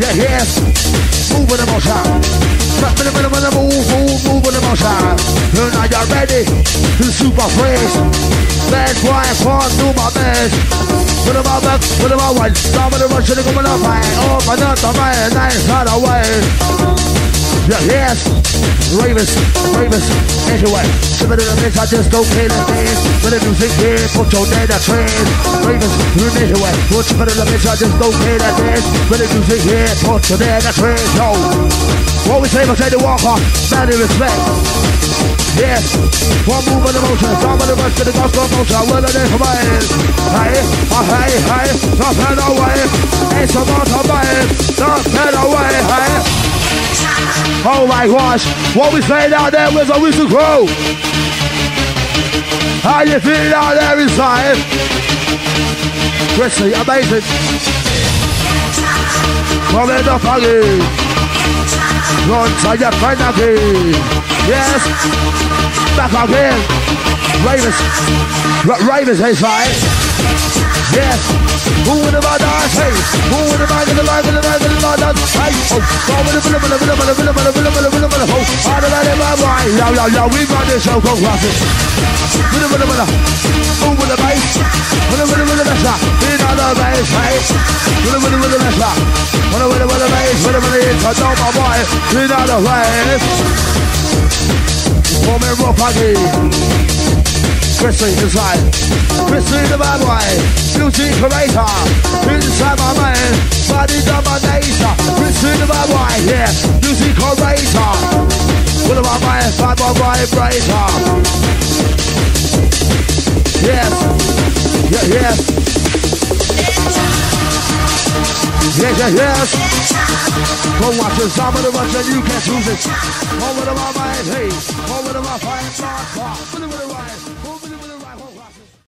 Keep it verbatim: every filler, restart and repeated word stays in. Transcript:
Yeah, yes. Move with the motion. Move, move, move, move with the motion. You're not yet ready. To super fresh. That's why I can't do my best. Put them out back, put them out wide. Stop with the rush, you're coming up high. Open up the mind, nice out of way. Yeah, yes. Ravens, Ravens, anyway. Some of the mix, I just don't play the dance. When the music here, put your name in the train. Ravens, anyway. Put some of the mix, I just don't play the dance. When the music here, put your name in the train. Yo, what we say, we say the walker, man in respect. Yes, one move on the motion, some of the rest of the gospel motion. Well, it is mine. Hey, hey, hey, not head away. It's a mountain man, not head away, hey. Oh my gosh, what we say down there was a whistle crow. How you feel out there inside? Grizzly, amazing. Coming up again. Run to your friend again. Yes, back again. Ravens, R Ravens inside. Yes, who would have done? Hey, who would have done? The line, the line, the line, the line. Hey, oh, go with the villa, villa, villa, villa, villa, villa, villa, villa, villa, oh, out of that, my boy. Yo, yo, yo, we got this show, go classic. Villa, villa, villa, move with the bass. Villa, villa, villa, villa, in on the bass, hey. Villa, villa, villa, villa, villa, villa, villa, bass, villa, villa, villa, so my boy, in on the bass. For me, rough again. Chrissy inside, Chrissy the bad boy, beauty creator, inside my man, body dominator, Chrissy the bad boy, yeah, beauty creator, what about my bad boy vibrator? Yes, yeah, yes, yes, yes, yes. Go watch the some of the ones that you can't choose it. Over the my man, hey, over the my fire,